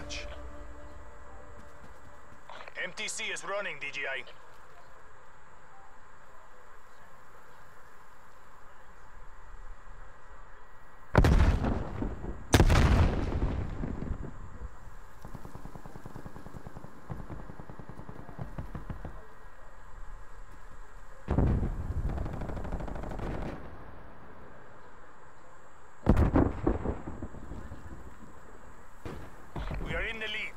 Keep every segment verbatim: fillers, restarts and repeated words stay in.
match. M T C is running, D J I. We are in the lead.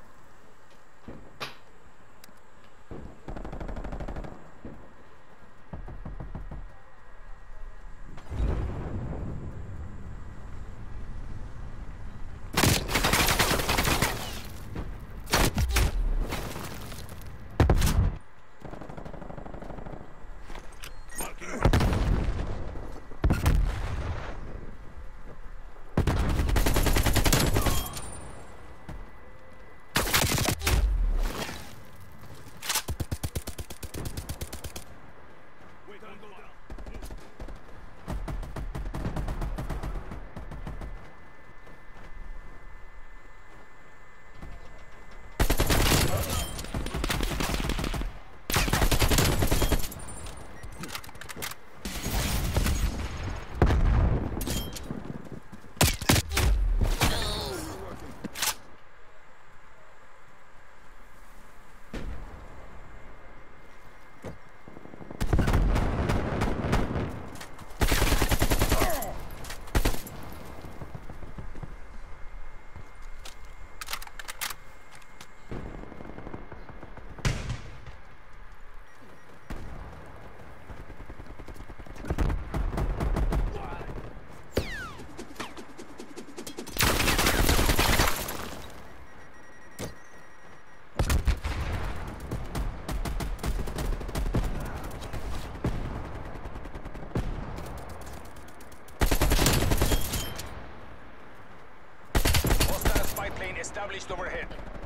Plane established overhead.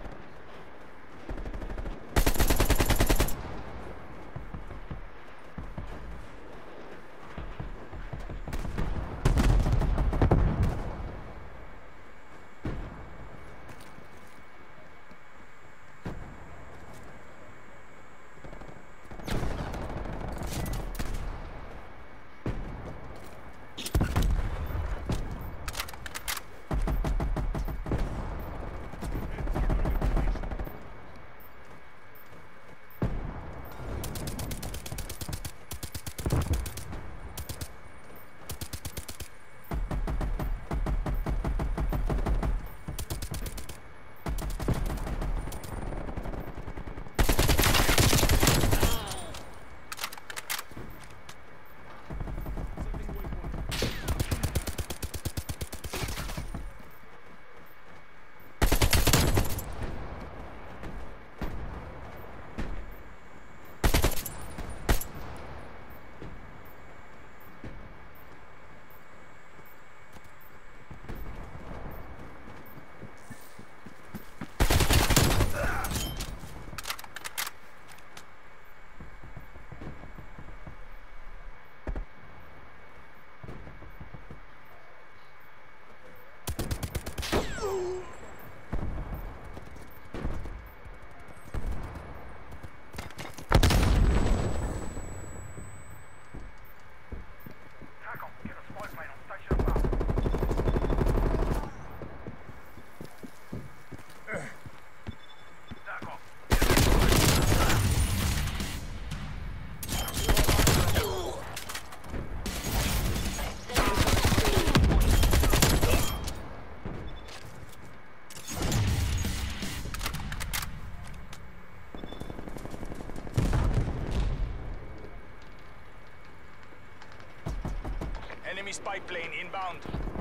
Enemy spy plane inbound.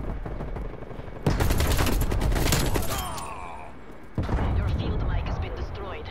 Your field mic has been destroyed.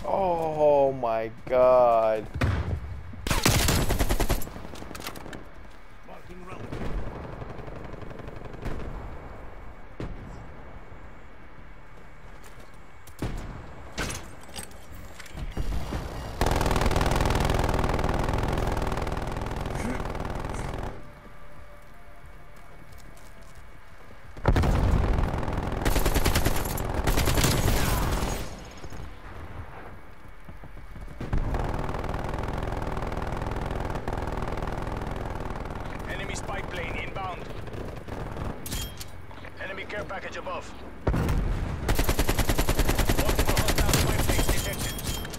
Oh my god. Marking round. Enemy spy plane inbound. Enemy care package above. Multiple hostile spy planes detected.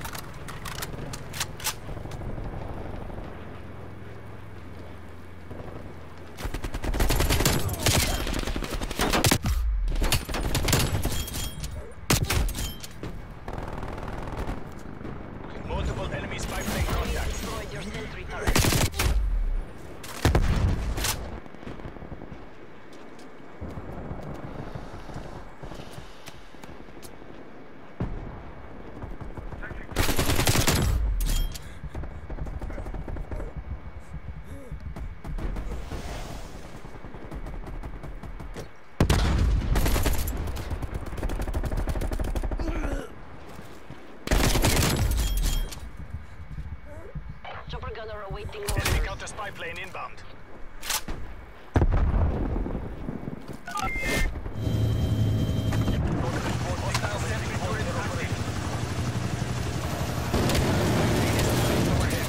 Multiple enemy spy plane contacts. Destroyed your sentry turret. Chopper gunner awaiting Enemy orders. counter spy plane inbound. Hostile sentry turret active. Overhead.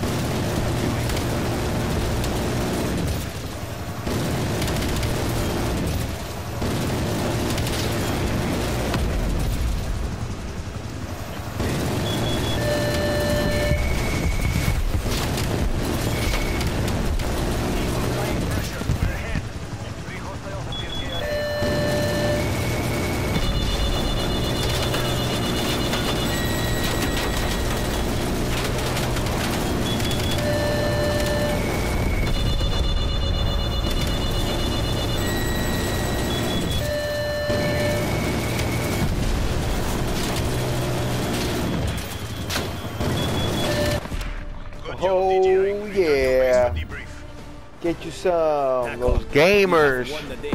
Applying pressure. We're ahead. Three hostiles appear K I A. Good job, Oh, D J I. Return to base yeah. for debrief. Get you some. Those gamers. Won the day.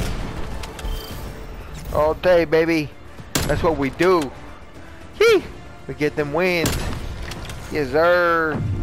All day, baby. That's what we do. Yee. We get them wins. Yes, sir.